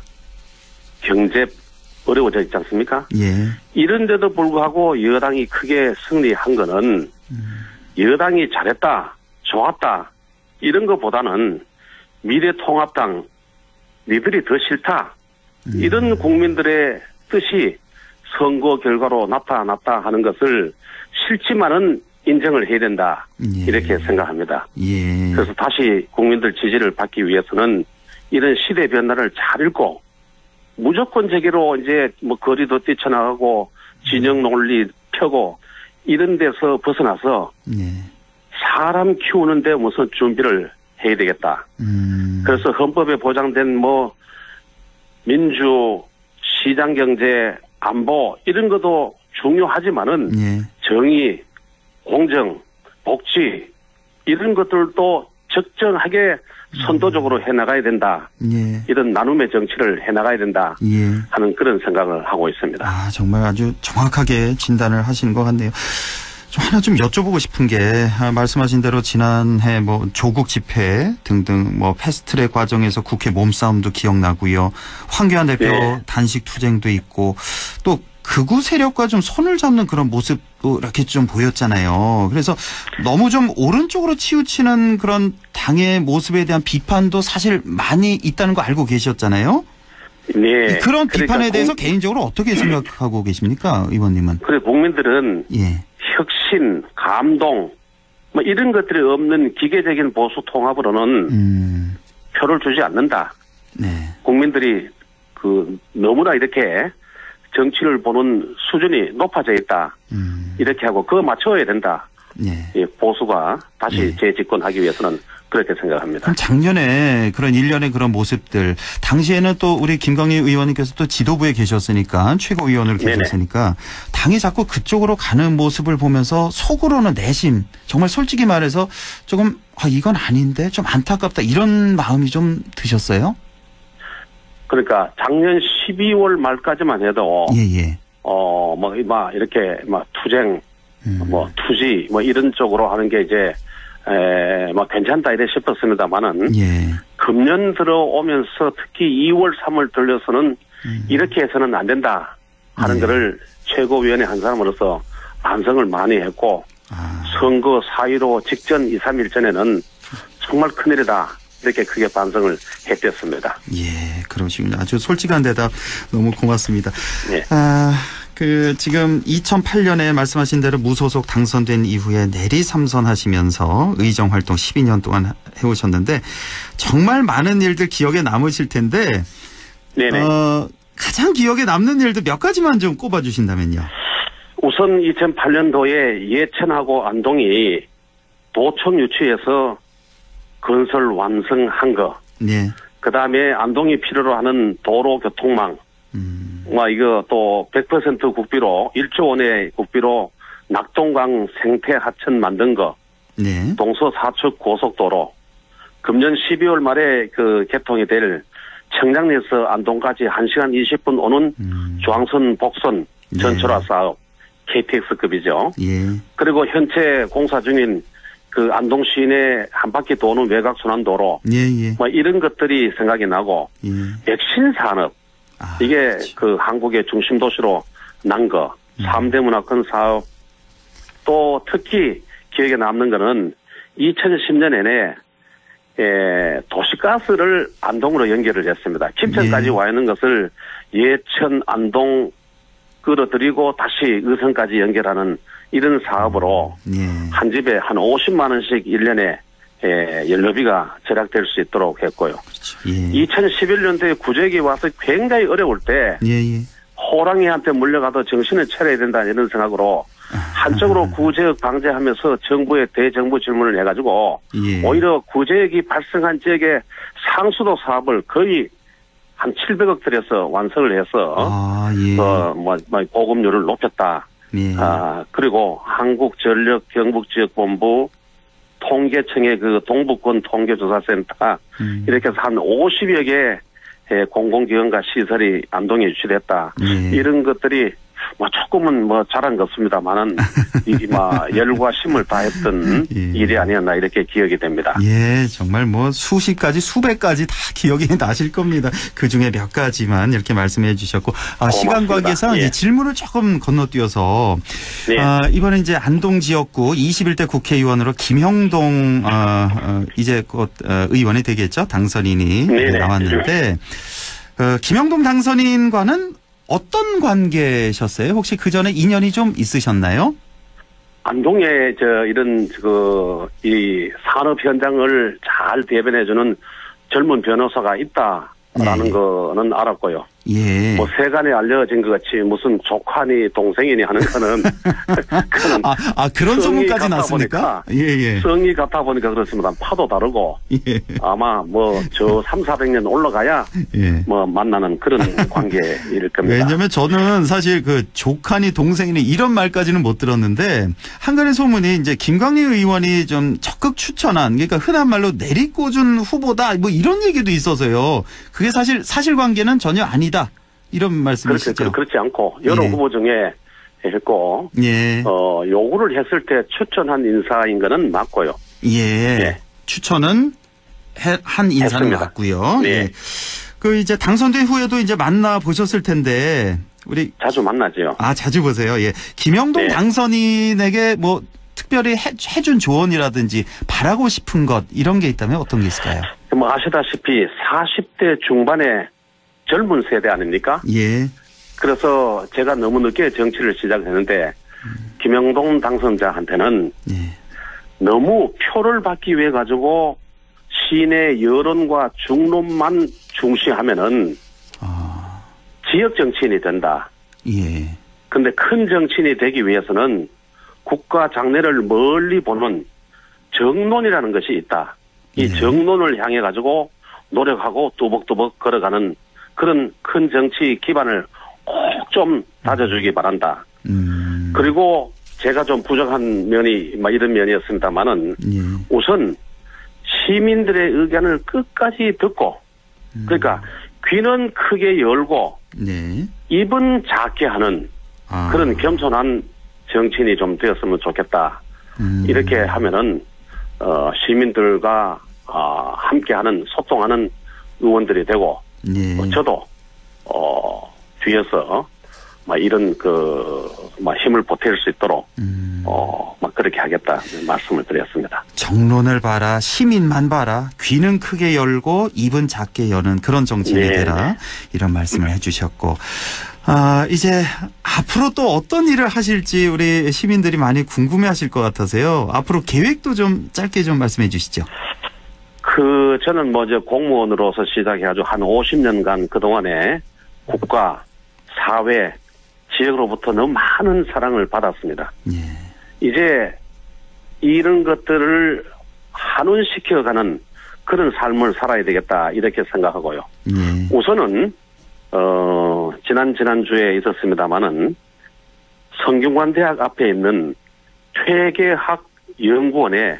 Speaker 15: 경제 어려워져 있지 않습니까?
Speaker 2: 예.
Speaker 15: 이런데도 불구하고 여당이 크게 승리한 거는 여당이 잘했다, 좋았다 이런 것보다는 미래통합당 니들이 더 싫다 이런 국민들의 뜻이 선거 결과로 나타났다 하는 것을 싫지만은 인정을 해야 된다 이렇게 생각합니다.
Speaker 2: 예.
Speaker 15: 그래서 다시 국민들 지지를 받기 위해서는 이런 시대 변화를 잘 읽고 무조건 제기로 이제 뭐 거리도 뛰쳐나가고 진영 논리 펴고 이런 데서 벗어나서 사람 키우는데 무슨 준비를 해야 되겠다. 그래서 헌법에 보장된 뭐 민주, 시장경제, 안보 이런 것도 중요하지만은 정의, 공정, 복지 이런 것들도 적정하게 선도적으로 해나가야 된다. 이런 나눔의 정치를 해나가야 된다 하는 그런 생각을 하고 있습니다.
Speaker 2: 아, 정말 아주 정확하게 진단을 하시는 것 같네요. 좀 하나 좀 여쭤보고 싶은 게 말씀하신 대로 지난해 뭐 조국 집회 등등 뭐 패스트트랙 과정에서 국회 몸싸움도 기억나고요. 황교안 대표 단식 투쟁도 있고 또 극우 세력과 좀 손을 잡는 그런 모습도 이렇게 좀 보였잖아요. 그래서 너무 좀 오른쪽으로 치우치는 그런 당의 모습에 대한 비판도 사실 많이 있다는 거 알고 계셨잖아요.
Speaker 15: 네.
Speaker 2: 그런 비판에 대해서 개인적으로 어떻게 생각하고 계십니까, 의원님은?
Speaker 15: 그래 국민들은 혁신, 감동 뭐 이런 것들이 없는 기계적인 보수 통합으로는 표를 주지 않는다. 국민들이 그 너무나 이렇게 정치를 보는 수준이 높아져 있다. 이렇게 하고 그거 맞춰야 된다. 보수가 다시 재집권하기 위해서는 그렇게 생각합니다.
Speaker 2: 그럼 작년에 그런 일련의 그런 모습들 당시에는 또 우리 김광희 의원님께서 또 지도부에 계셨으니까 최고위원으로 계셨으니까 당이 자꾸 그쪽으로 가는 모습을 보면서 속으로는 내심 정말 솔직히 말해서 조금 이건 아닌데 좀 안타깝다 이런 마음이 좀 드셨어요?
Speaker 15: 그러니까 작년 12월 말까지만 해도 이렇게 투쟁 투지 이런 쪽으로 하는 게 이제 괜찮다 이래 싶었습니다만은 금년 들어오면서 특히 2월 3월 들려서는 이렇게 해서는 안 된다 하는 거를 최고위원회 한 사람으로서 반성을 많이 했고 선거 4.15 직전 2, 3일 전에는 정말 큰일이다 이렇게 크게 반성을 했댔습니다.
Speaker 2: 예, 그러시군요. 아주 솔직한 대답 너무 고맙습니다. 지금 2008년에 말씀하신 대로 무소속 당선된 이후에 내리 삼선하시면서 의정 활동 12년 동안 해오셨는데 정말 많은 일들 기억에 남으실 텐데 가장 기억에 남는 일도 몇 가지만 좀 꼽아주신다면요.
Speaker 15: 우선 2008년도에 예천하고 안동이 도청 유치해서 건설 완성한 거. 그 다음에 안동이 필요로 하는 도로 교통망. 이거 또 100% 국비로 1조 원의 국비로 낙동강 생태 하천 만든 거. 동서 사축 고속도로. 금년 12월 말에 그 개통이 될 청량리에서 안동까지 1시간 20분 오는 중앙선 복선 전철화 사업 KTX급이죠. 그리고 현재 공사 중인 그 안동 시내 한 바퀴 도는 외곽 순환도로 이런 것들이 생각이 나고 백신 산업 이게 그 한국의 중심 도시로 난 거 3대 문화권 사업 또 특히 기억에 남는 거는 2010년에는 도시가스를 안동으로 연결을 했습니다. 김천까지 와 있는 것을 예천 안동 끌어들이고 다시 의성까지 연결하는 이런 사업으로 한 집에 한 50만 원씩 1년에 연료비가 절약될 수 있도록 했고요. 2011년도에 구제기 와서 굉장히 어려울 때 호랑이한테 물려가도 정신을 차려야 된다 이런 생각으로 한쪽으로 구제역 방지하면서 정부에 대정부 질문을 해가지고 오히려 구제역이 발생한 지역에 상수도 사업을 거의 한 700억 들여서 완성을 해서 보급률을 높였다
Speaker 2: 예.
Speaker 15: 그리고 한국전력 경북지역본부 통계청의 그 동북권 통계조사센터 이렇게 해서 한 50여 개 공공기관과 시설이 안동에 유치됐다. 이런 것들이 뭐 조금은 뭐 잘한 것 같습니다만은 이 열과 힘을 다했던 일이 아니었나 이렇게 기억이 됩니다.
Speaker 2: 예, 정말 뭐 수십 가지, 수백 가지 다 기억이 나실 겁니다. 그 중에 몇 가지만 이렇게 말씀해 주셨고, 시간 관계상 이제 질문을 조금 건너뛰어서 이번에 이제 안동 지역구 21대 국회의원으로 김형동 이제 곧 의원이 되겠죠, 당선인이 나왔는데 김형동 당선인과는 어떤 관계셨어요? 혹시 그 전에 인연이 좀 있으셨나요?
Speaker 15: 안동에 이런 이 산업 현장을 잘 대변해주는 젊은 변호사가 있다라는 거는 알았고요.
Speaker 2: 예.
Speaker 15: 뭐 세간에 알려진 것 같이 무슨 조카니 동생이니 하는 거는
Speaker 2: 그런 소문까지 났습니까? 예.
Speaker 15: 성이 같아 보니까 그렇습니다. 파도 다르고 아마 뭐 저 300-400년 올라가야 뭐 만나는 그런 관계일 겁니다.
Speaker 2: 왜냐하면 저는 사실 그 조카니 동생이니 이런 말까지는 못 들었는데 한간의 소문이 이제 김광리 의원이 좀 적극 추천한, 그러니까 흔한 말로 내리꽂은 후보다 뭐 이런 얘기도 있어서요. 그게 사실관계는 전혀 아니다. 이런 말씀이시죠?
Speaker 15: 그렇지 않고 여러 후보 중에 했고 요구를 했을 때 추천한 인사인 거는 맞고요.
Speaker 2: 추천은 한 인사는
Speaker 15: 했습니다.
Speaker 2: 맞고요. 그 이제 당선된 후에도 이제 만나 보셨을 텐데 우리
Speaker 15: 자주 만나죠.
Speaker 2: 자주 보세요. 김형동 당선인에게 뭐 특별히 해준 조언이라든지 바라고 싶은 것 이런 게 있다면 어떤 게 있을까요?
Speaker 15: 뭐 아시다시피 40대 중반의 젊은 세대 아닙니까? 그래서 제가 너무 늦게 정치를 시작했는데 김영동 당선자한테는 너무 표를 받기 위해 가지고 시내 여론과 중론만 중시하면은 지역 정치인이 된다. 근데 큰 정치인이 되기 위해서는 국가 장래를 멀리 보는 정론이라는 것이 있다. 이 정론을 향해 가지고 노력하고 뚜벅뚜벅 걸어가는 그런 큰 정치 기반을 꼭 좀 다져주기 바란다. 그리고 제가 좀 부족한 면이 이런 면이었습니다만은 우선 시민들의 의견을 끝까지 듣고 그러니까 귀는 크게 열고 입은 작게 하는 그런 겸손한 정치인이 좀 되었으면 좋겠다. 이렇게 하면은 시민들과 함께하는 소통하는 의원들이 되고 저도 뒤에서 이런 힘을 보탤 수 있도록 그렇게 하겠다 말씀을 드렸습니다.
Speaker 2: 정론을 봐라, 시민만 봐라, 귀는 크게 열고 입은 작게 여는 그런 정치인이 되라 이런 말씀을 해주셨고 이제 앞으로 또 어떤 일을 하실지 우리 시민들이 많이 궁금해하실 것 같아서요. 앞으로 계획도 좀 짧게 좀 말씀해 주시죠.
Speaker 15: 저는 공무원으로서 시작해가지고 한 50년간 그동안에 국가, 사회, 지역으로부터 너무 많은 사랑을 받았습니다. 이제 이런 것들을 한운시켜가는 그런 삶을 살아야 되겠다 이렇게 생각하고요. 우선은 지난주에 있었습니다마는 성균관대학 앞에 있는 퇴계학 연구원에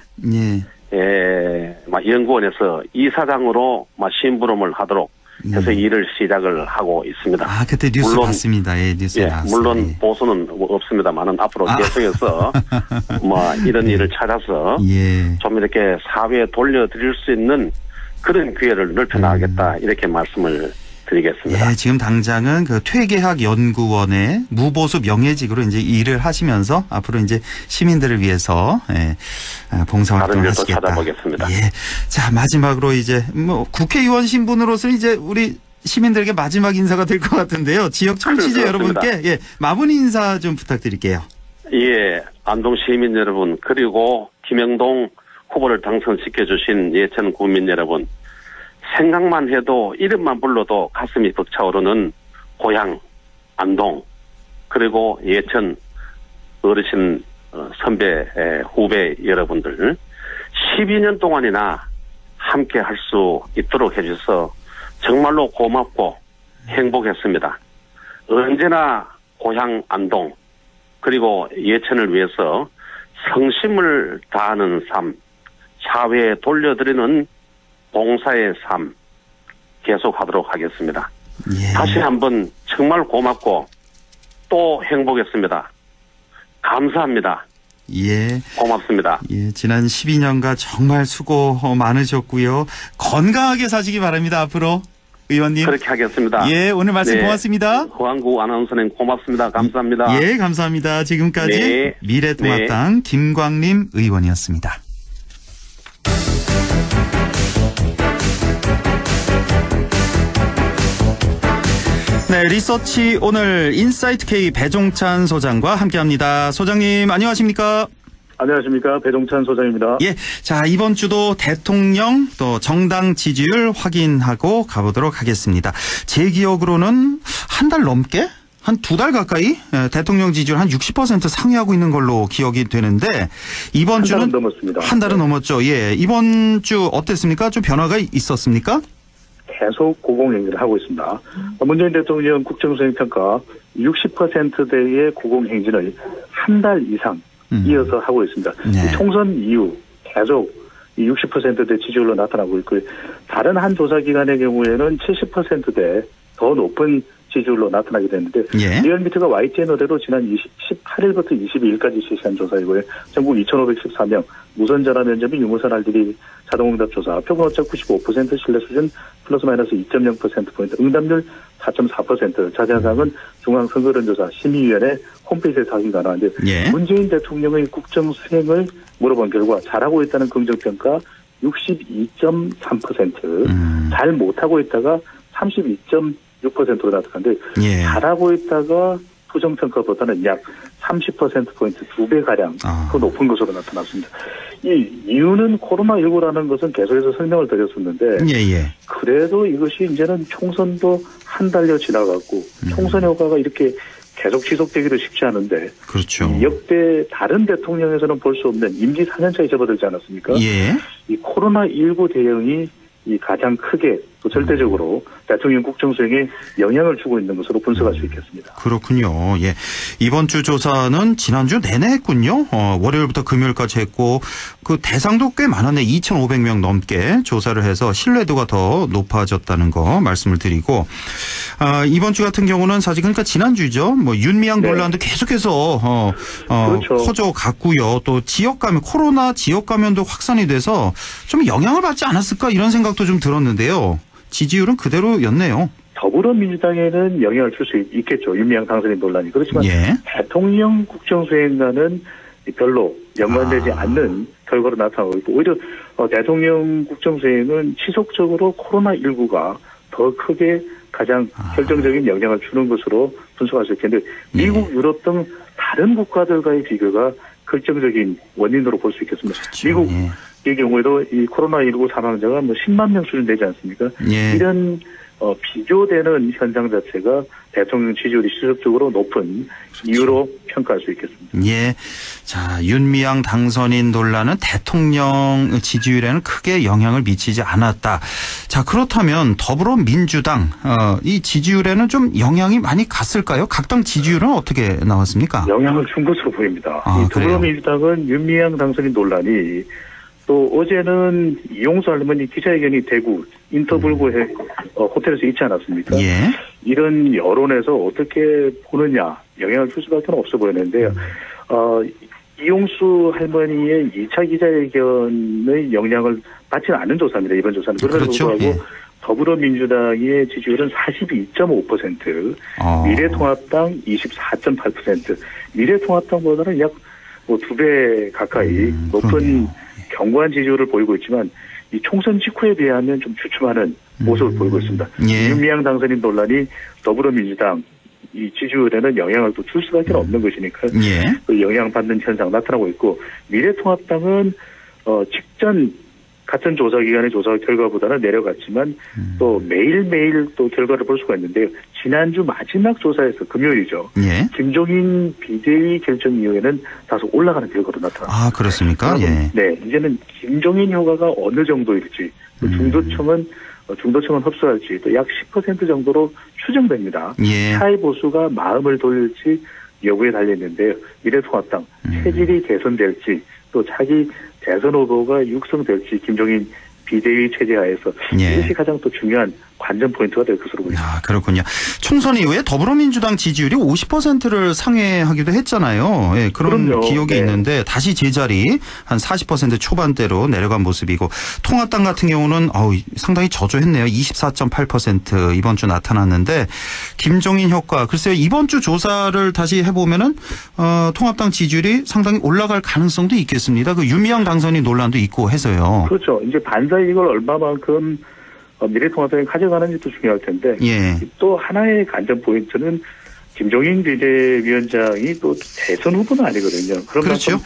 Speaker 15: 연구원에서 이사장으로 심부름을 하도록 해서 일을 시작을 하고 있습니다.
Speaker 2: 그때 뉴스 봤습니다. 뉴스에 나왔어요.
Speaker 15: 물론 보수는 없습니다만은 앞으로 계속해서 이런 일을 찾아서 좀 이렇게 사회에 돌려드릴 수 있는 그런 기회를 넓혀나가겠다 이렇게 말씀을 드리겠습니다.
Speaker 2: 지금 당장은 그 퇴계학 연구원의 무보수 명예직으로 이제 일을 하시면서 앞으로 이제 시민들을 위해서 봉사활동을 하시겠다.
Speaker 15: 다른 일도 찾아보겠습니다.
Speaker 2: 자, 마지막으로 이제 국회의원 신분으로서 이제 우리 시민들에게 마지막 인사가 될 것 같은데요. 지역 청취자 여러분께 마무리 인사 좀 부탁드릴게요.
Speaker 15: 안동 시민 여러분 그리고 김영동 후보를 당선시켜 주신 예천 국민 여러분. 생각만 해도 이름만 불러도 가슴이 벅차오르는 고향 안동 그리고 예천 어르신 선배 후배 여러분들 12년 동안이나 함께 할 수 있도록 해주셔서 정말로 고맙고 행복했습니다. 언제나 고향 안동 그리고 예천을 위해서 성심을 다하는 삶, 사회에 돌려드리는 봉사의 삶 계속하도록 하겠습니다.
Speaker 2: 예.
Speaker 15: 다시 한번 정말 고맙고 또 행복했습니다. 감사합니다.
Speaker 2: 예.
Speaker 15: 고맙습니다.
Speaker 2: 예, 지난 12년간 정말 수고 많으셨고요. 건강하게 사시기 바랍니다. 앞으로 의원님.
Speaker 15: 그렇게 하겠습니다.
Speaker 2: 예, 오늘 말씀
Speaker 15: 네.
Speaker 2: 고맙습니다.
Speaker 15: 허한구 아나운서님 고맙습니다. 감사합니다.
Speaker 2: 예, 감사합니다. 지금까지
Speaker 15: 네.
Speaker 2: 미래통합당 김광림 의원이었습니다. 네, 리서치 오늘 인사이트 K 배종찬 소장과 함께합니다. 소장님 안녕하십니까?
Speaker 14: 안녕하십니까. 배종찬 소장입니다.
Speaker 2: 예, 자 이번 주도 대통령 또 정당 지지율 확인하고 가보도록 하겠습니다. 제 기억으로는 한 달 넘게? 한 2달 가까이 대통령 지지율 한 60% 상회하고 있는 걸로 기억이 되는데 이번 주는
Speaker 14: 한 달은 넘었습니다.
Speaker 2: 한 달은 넘었죠. 예, 이번 주 어땠습니까? 좀 변화가 있었습니까?
Speaker 14: 계속 고공행진을 하고 있습니다. 문재인 대통령 국정수행평가 60%대의 고공행진을 한 달 이상 이어서 하고 있습니다.
Speaker 2: 네.
Speaker 14: 총선 이후 계속 이 60%대 지지율로 나타나고 있고 다른 한 조사기관의 경우에는 70%대 더 높은 지지율로 나타나게 됐는데
Speaker 2: 예.
Speaker 14: 리얼미터가 YTN 의뢰로 지난 18일부터 22일까지 실시한 조사이고요. 전국 2,514명 무선 전화 면접이 유무선 RDB 자동응답 조사 표본 오차 95% 신뢰 수준 플러스 마이너스 2.0%포인트 응답률 4.4% 자세한 사항은 중앙선거론조사 심의위원회 홈페이지에서 확인 가능한데
Speaker 2: 예.
Speaker 14: 문재인 대통령의 국정 수행을 물어본 결과 잘하고 있다는 긍정평가 62.3% 잘 못하고 있다가 32.6%로 나타났는데
Speaker 2: 예.
Speaker 14: 잘하고 있다가 부정평가보다는 약 30%포인트 2배가량 더 높은 것으로 나타났습니다. 이 이유는 코로나19라는 것은 계속해서 설명을 드렸었는데
Speaker 2: 예.
Speaker 14: 그래도 이것이 이제는 총선도 한 달여 지나갔고 총선 효과가 이렇게 계속 지속되기도 쉽지 않은데
Speaker 2: 그렇죠.
Speaker 14: 역대 다른 대통령에서는 볼 수 없는 임기 4년차에 접어들지 않았습니까?
Speaker 2: 예.
Speaker 14: 이 코로나19 대응이 이 가장 크게 또 절대적으로 대통령 국정수행에 영향을 주고 있는 것으로 분석할 수 있겠습니다.
Speaker 2: 그렇군요. 예. 이번 주 조사는 지난주 내내 했군요. 월요일부터 금요일까지 했고 그 대상도 꽤 많았네. 2,500명 넘게 조사를 해서 신뢰도가 더 높아졌다는 거 말씀을 드리고 이번 주 같은 경우는 사실 그러니까 지난주죠. 뭐 윤미향 논란도 계속해서
Speaker 14: 그렇죠.
Speaker 2: 커져갔고요. 또 지역 감염 코로나 지역 감염도 확산이 돼서 좀 영향을 받지 않았을까 이런 생각도 좀 들었는데요. 지지율은 그대로였네요.
Speaker 14: 더불어민주당에는 영향을 줄 수 있겠죠. 윤미향 당선인 논란이. 그렇지만 대통령 국정수행과는 별로 연관되지 않는 결과로 나타나고 있고 오히려 대통령 국정수행은 지속적으로 코로나19가 더 크게 가장 결정적인 영향을 주는 것으로 분석할 수 있겠는데 미국, 유럽 등 다른 국가들과의 비교가 결정적인 원인으로 볼 수 있겠습니다.
Speaker 2: 그렇죠.
Speaker 14: 미국의 경우에도 이 코로나19 사망자가 뭐 10만 명 수준 되지 않습니까? 이런 비교되는 현상 자체가 대통령 지지율이 지속적으로 높은 이유로 평가할 수 있겠습니다.
Speaker 2: 예. 자, 윤미향 당선인 논란은 대통령 지지율에는 크게 영향을 미치지 않았다. 자, 그렇다면 더불어민주당 이 지지율에는 좀 영향이 많이 갔을까요? 각 당 지지율은 어떻게 나왔습니까?
Speaker 14: 영향을 준 것으로 보입니다. 이 더불어민주당은 윤미향 당선인 논란이 또 어제는 이용수 할머니 기자회견이 대구 인터불고에 호텔에서 있지 않았습니까?
Speaker 2: 예.
Speaker 14: 이런 여론에서 어떻게 보느냐 영향을 줄 수밖에 없어 보이는데요. 이용수 할머니의 2차 기자회견의 영향을 받지는 않은 조사입니다. 이번 조사는. 그럼에도 불구하고 더불어민주당의 지지율은 42.5%, 미래통합당 24.8%, 미래통합당보다는 약 2배 가까이 높은 견고한 지지율을 보이고 있지만 이 총선 직후에 비하면 좀 주춤하는 모습을 보이고 있습니다. 윤미향 당선인 논란이 더불어민주당 이 지지율에는 영향을 또 줄 수밖에 없는 것이니까 그 영향받는 현상 나타나고 있고 미래통합당은 직전 같은 조사기관의 조사 결과보다는 내려갔지만 또 매일매일 또 결과를 볼 수가 있는데요. 지난주 마지막 조사에서 금요일이죠. 김종인 비대위 결정 이후에는 다소 올라가는 결과로 나타납니다.
Speaker 2: 아, 그렇습니까? 예.
Speaker 14: 네, 이제는 김종인 효과가 어느 정도일지 또 중도층은 흡수할지 또 약 10% 정도로 추정됩니다. 차이 보수가 마음을 돌릴지 여부에 달려있는데요. 미래통합당 체질이 개선될지 또 차기 대선 후보가 육성될지 김종인 비대위 체제하에서 이것이 가장 또 중요한 관전 포인트가 될 것으로 보입니다.
Speaker 2: 아, 그렇군요. 총선 이후에 더불어민주당 지지율이 50%를 상회하기도 했잖아요. 예, 그런 그럼요. 기억이 있는데 다시 제자리 한 40% 초반대로 내려간 모습이고 통합당 같은 경우는 상당히 저조했네요. 24.8% 이번 주 나타났는데 김종인 효과 글쎄요. 이번 주 조사를 다시 해보면은 통합당 지지율이 상당히 올라갈 가능성도 있겠습니다. 그 유미양 당선인 논란도 있고 해서요.
Speaker 14: 그렇죠. 이제 반사이 이걸 얼마만큼 미래통합당이 가져가는지도 중요할 텐데 또 하나의 관전 포인트는 김종인 비대위원장이 또 대선 후보는 아니거든요. 그런
Speaker 2: 그렇죠.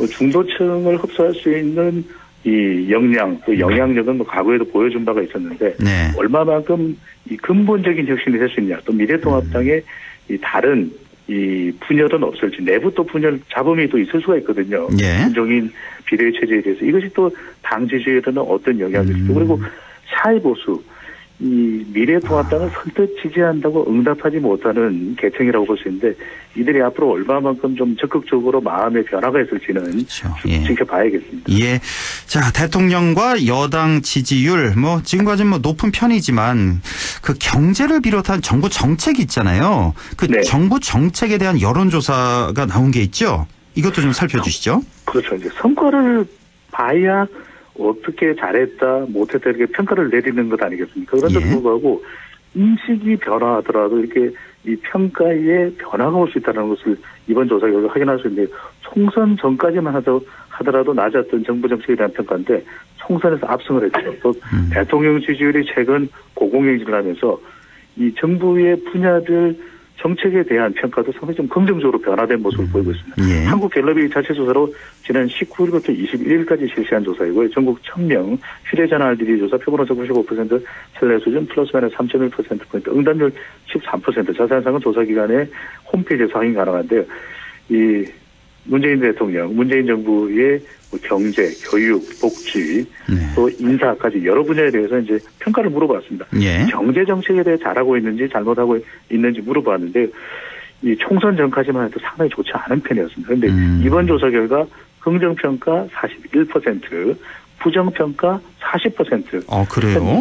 Speaker 14: 중도층을 흡수할 수 있는 이 역량 또 영향력은 과거에도 보여준 바가 있었는데 얼마만큼 이 근본적인 혁신이 될 수 있냐 또 미래통합당의 이 다른 이 분열은 없을지 내부 또 분열 잡음이 또 있을 수가 있거든요. 김종인 비대위 체제에 대해서 이것이 또 당 지지율에는 어떤 영향을 줄지 그리고 사회보수 이 미래통합당을 선뜻 지지한다고 응답하지 못하는 계층이라고 볼 수 있는데 이들이 앞으로 얼마만큼 좀 적극적으로 마음의 변화가 있을지는 지켜봐야겠습니다.
Speaker 2: 예. 자, 대통령과 여당 지지율 지금까지는 높은 편이지만 그 경제를 비롯한 정부 정책이 있잖아요. 그 정부 정책에 대한 여론조사가 나온 게 있죠. 이것도 좀 살펴주시죠.
Speaker 14: 그렇죠. 이제 성과를 봐야 어떻게 잘했다 못했다 이렇게 평가를 내리는 것 아니겠습니까? 그런데도 불구하고 인식이 변화하더라도 이렇게 이 평가에 변화가 올 수 있다는 것을 이번 조사 결과 확인할 수 있는데 총선 전까지만 하더라도 낮았던 정부 정책에 대한 평가인데 총선에서 압승을 했죠. 또 대통령 지지율이 최근 고공행진을 하면서 이 정부의 분야별 정책에 대한 평가도 상당히 좀 긍정적으로 변화된 모습을 보이고 있습니다. 한국갤럽이 자체 조사로 지난 19일부터 21일까지 실시한 조사이고요. 전국 1000명 휴대전화 RDD 조사 표본오차 95% 신뢰 수준 플러스 마이너스 3.1%포인트 응답률 13% 자세한 사항은 조사기관의 홈페이지에서 확인 가능한데요. 이 문재인 대통령, 문재인 정부의 경제, 교육, 복지, 또 인사까지 여러 분야에 대해서 이제 평가를 물어봤습니다. 경제 정책에 대해 잘하고 있는지 잘못하고 있는지 물어봤는데 이 총선 전까지만 해도 상당히 좋지 않은 편이었습니다. 그런데 이번 조사 결과 긍정평가 41%, 부정평가 40%.
Speaker 2: 그래요?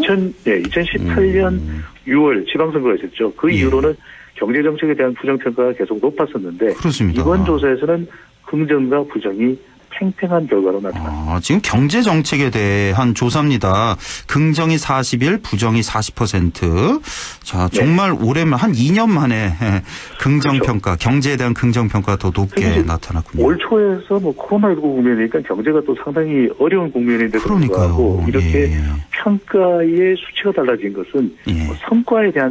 Speaker 14: 2018년 6월 지방선거가 있었죠. 그 이후로는 경제 정책에 대한 부정평가가 계속 높았었는데
Speaker 2: 그렇습니다.
Speaker 14: 이번 조사에서는 긍정과 부정이 팽팽한 결과로 나타났습니다.
Speaker 2: 지금 경제 정책에 대한 조사입니다. 긍정이 41, 부정이 40%. 자, 정말 올해만 한 2년 만에 긍정 평가, 경제에 대한 긍정 평가가 더 높게 나타났군요.
Speaker 14: 올 초에서 코로나19 국면이니까 경제가 또 상당히 어려운 국면인데도 불구하고 이렇게 평가의 수치가 달라진 것은 성과에 대한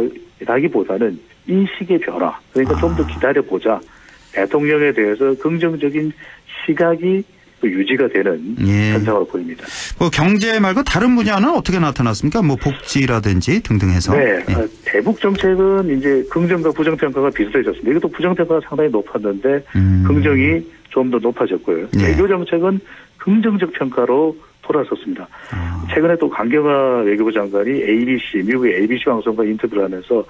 Speaker 14: 평가라기보다는 인식의 변화. 그러니까 좀 더 기다려보자. 대통령에 대해서 긍정적인 시각이 유지가 되는 현상으로 보입니다.
Speaker 2: 경제 말고 다른 분야는 어떻게 나타났습니까? 복지라든지 등등 해서.
Speaker 14: 대북 정책은 이제 긍정과 부정 평가가 비슷해졌습니다. 이것도 부정 평가가 상당히 높았는데 긍정이 좀 더 높아졌고요. 외교 정책은 긍정적 평가로 돌아섰습니다. 최근에 또 강경화 외교부 장관이 미국의 ABC 방송과 인터뷰를 하면서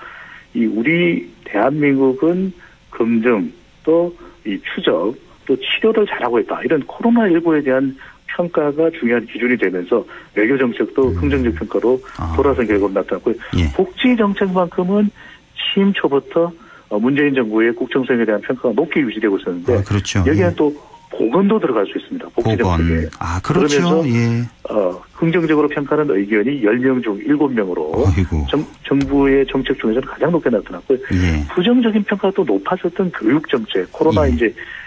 Speaker 14: 우리 대한민국은 검증 또 이 추적 또 치료를 잘하고 있다. 이런 코로나19에 대한 평가가 중요한 기준이 되면서 외교 정책도 긍정적 평가로 돌아선 결과가 나타났고요. 복지 정책만큼은 취임 초부터 문재인 정부의 국정성에 대한 평가가 높게 유지되고 있었는데 여기에 또 보건도 들어갈 수 있습니다. 복지 정책에.
Speaker 2: 그렇죠.
Speaker 14: 그러면서 긍정적으로 평가하는 의견이 10명 중 7명으로 정부의 정책 중에서는 가장 높게 나타났고요. 부정적인 평가가 또 높아졌던 교육 정책, 코로나 이제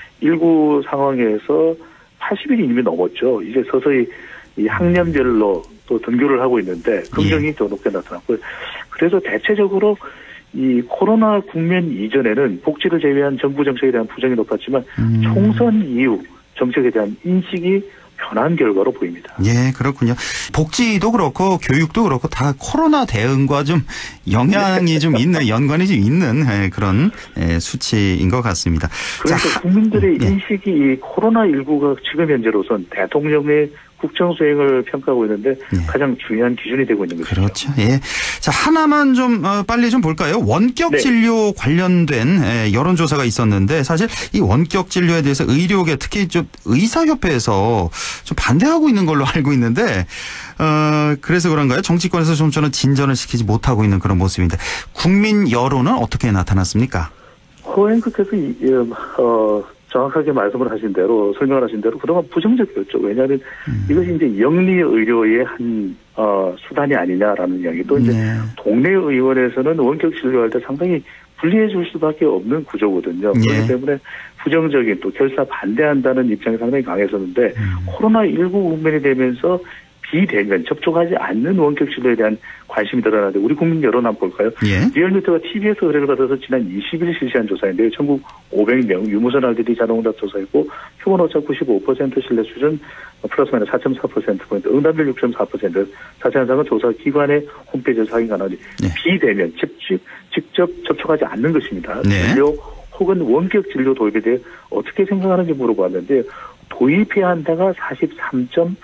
Speaker 14: 19 상황에서 80일이 이미 넘었죠. 이제 서서히 이 학년별로 또 등교를 하고 있는데 긍정이 더 높게 나타났고요. 그래서 대체적으로 이 코로나 국면 이전에는 복지를 제외한 정부 정책에 대한 부정이 높았지만 총선 이후 정책에 대한 인식이 변한 결과로 보입니다.
Speaker 2: 그렇군요. 복지도 그렇고 교육도 그렇고 다 코로나 대응과 좀 영향이 좀 있는 연관이 좀 있는 그런 수치인 것 같습니다.
Speaker 14: 그래서 국민들의 인식이 이 코로나19가 지금 현재로선 대통령의 국정 수행을 평가하고 있는데 가장 중요한 기준이 되고 있는 거죠.
Speaker 2: 그렇죠. 예. 자, 하나만 좀 빨리 좀 볼까요? 원격 진료 관련된 여론조사가 있었는데 사실 이 원격 진료에 대해서 의료계 특히 좀 의사협회에서 좀 반대하고 있는 걸로 알고 있는데 그래서 그런가요? 정치권에서 좀 저는 진전을 시키지 못하고 있는 그런 모습인데 국민 여론은 어떻게 나타났습니까?
Speaker 14: 허앵크께서 정확하게 말씀을 하신 대로 설명을 하신 대로 그동안 부정적이었죠. 왜냐하면 이것이 이제 영리 의료의 한 수단이 아니냐라는 이야기. 또 이제 동네 의원에서는 원격 진료할 때 상당히 불리해 줄 수밖에 없는 구조거든요. 그렇기 때문에 부정적인 또 결사 반대한다는 입장이 상당히 강했었는데 코로나19 국면이 되면서 비대면 접촉하지 않는 원격 진료에 대한 관심이 늘어나는데 우리 국민 여론 한번 볼까요? 리얼미터가 TBS 의뢰를 받아서 지난 20일 실시한 조사인데요. 전국 500명 유무선 RDD 자동응답 조사했고 표본 오차 95% 신뢰 수준 플러스 마이너스 4.4%포인트 응답률 6.4% 자세한 사항은 조사 기관의 홈페이지에서 확인 가능하니 비대면 직접 접촉하지 않는 것입니다. 진료 혹은 원격 진료 도입에 대해 어떻게 생각하는지 물어봤는데 도입해야 한다가 43.8%,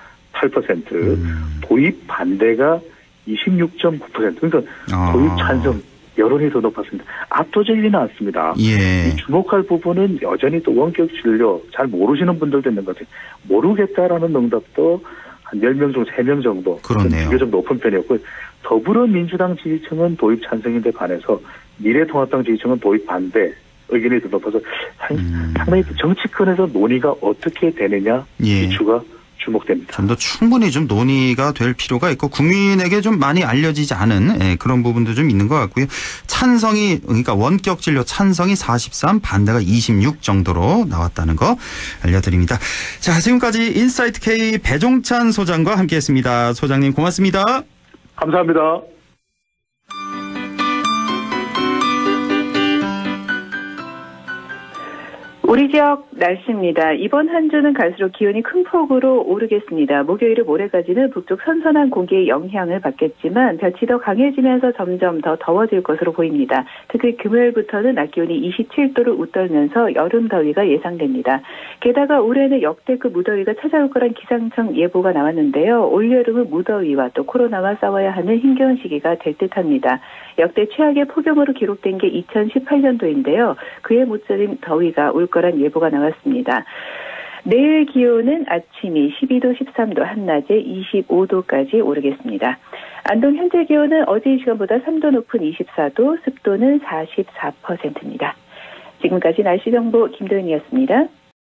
Speaker 14: 도입 반대가 26.9%. 그러니까 도입 찬성 여론이 더 높았습니다. 압도적이지 않습니다. 이 주목할 부분은 여전히 또 원격 진료 잘 모르시는 분들도 있는 것 같아요. 모르겠다라는 응답도 한 10명 중 3명 정도.
Speaker 2: 그렇네요.
Speaker 14: 비교적 높은 편이었고 더불어민주당 지지층은 도입 찬성인데 반해서 미래통합당 지지층은 도입 반대 의견이 더 높아서 상당히 정치권에서 논의가 어떻게 되느냐 이슈가 주목됩니다.
Speaker 2: 좀 더 충분히 좀 논의가 될 필요가 있고 국민에게 좀 많이 알려지지 않은 그런 부분도 좀 있는 것 같고요. 찬성이 그러니까 원격 진료 찬성이 43, 반대가 26 정도로 나왔다는 거 알려드립니다. 자, 지금까지 인사이트 K 배종찬 소장과 함께했습니다. 소장님 고맙습니다.
Speaker 14: 감사합니다.
Speaker 16: 우리 지역 날씨입니다. 이번 한 주는 갈수록 기온이 큰 폭으로 오르겠습니다. 목요일에 모레까지는 북쪽 선선한 공기의 영향을 받겠지만 볕이 더 강해지면서 점점 더 더워질 것으로 보입니다. 특히 금요일부터는 낮 기온이 27도를 웃돌면서 여름 더위가 예상됩니다. 게다가 올해는 역대급 무더위가 찾아올 거란 기상청 예보가 나왔는데요. 올여름은 무더위와 또 코로나와 싸워야 하는 힘겨운 시기가 될 듯합니다. 역대 최악의 폭염으로 기록된 게 2018년도인데요. 그에 못지않은 더위가 올 거란 예보가 나왔습니다. 내일 기온은 아침이 12도, 13도, 한낮에 25도까지 오르겠습니다. 안동 현재 기온은 어제 이 시간보다 3도 높은 24도, 습도는 44%입니다. 지금까지 날씨 정보 김도윤이었습니다.